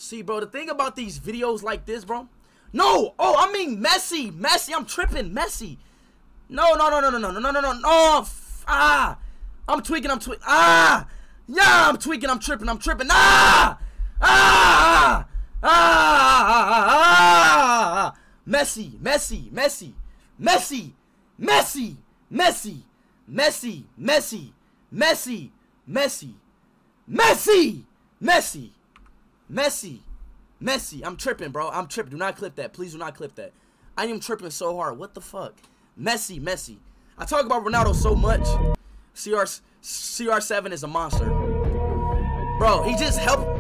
See, bro, the thing about these videos like this, bro. No, oh, I mean Messi. Messi, I'm tripping. Messi. No. I'm tweaking. Yeah, I'm tweaking. I'm tripping. Messi. I'm tripping, bro. I'm tripping. Do not clip that. Please do not clip that. I am tripping so hard. What the fuck? Messi. I talk about Ronaldo so much. CR7 is a monster. Bro, he just helped.